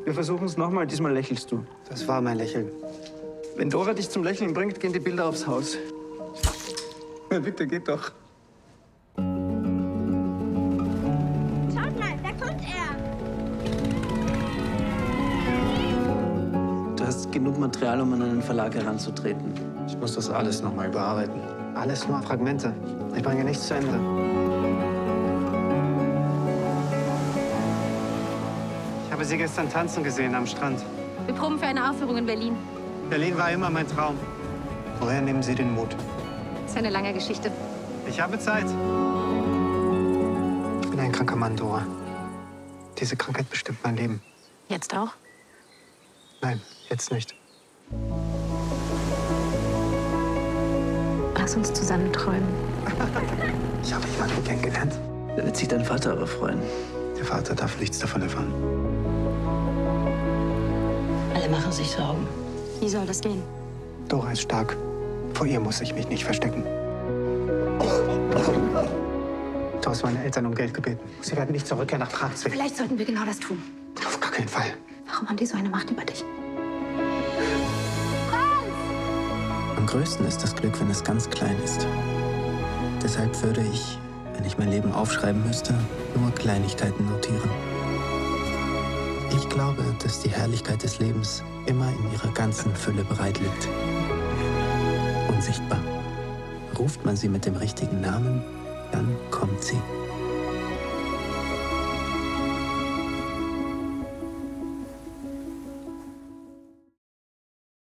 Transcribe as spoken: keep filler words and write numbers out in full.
Wir versuchen es nochmal. Diesmal lächelst du. Das war mein Lächeln. Wenn Dora dich zum Lächeln bringt, gehen die Bilder aufs Haus. Na bitte, geht doch. Schaut mal, da kommt er. Du hast genug Material, um an einen Verlag heranzutreten. Ich muss das alles nochmal überarbeiten. Alles nur Fragmente. Ich bringe nichts zu Ende. Ich habe Sie gestern tanzen gesehen am Strand. Wir proben für eine Aufführung in Berlin. Berlin war immer mein Traum. Woher nehmen Sie den Mut? Das ist eine lange Geschichte. Ich habe Zeit. Ich bin ein kranker Mann, Dora. Diese Krankheit bestimmt mein Leben. Jetzt auch? Nein, jetzt nicht. Lass uns zusammen träumen. Ich habe jemanden kennengelernt. Da wird sich dein Vater aber freuen. Der Vater darf nichts davon erfahren. Alle machen sich Sorgen. Wie soll das gehen? Dora ist stark. Vor ihr muss ich mich nicht verstecken. Du hast meine Eltern um Geld gebeten. Sie werden nicht zurückkehren nach Prag zwingen. Vielleicht sollten wir genau das tun. Auf gar keinen Fall. Warum haben die so eine Macht über dich? Am größten ist das Glück, wenn es ganz klein ist. Deshalb würde ich, wenn ich mein Leben aufschreiben müsste, nur Kleinigkeiten notieren. Ich glaube, dass die Herrlichkeit des Lebens immer in ihrer ganzen Fülle bereit liegt. Unsichtbar. Ruft man sie mit dem richtigen Namen, dann kommt sie.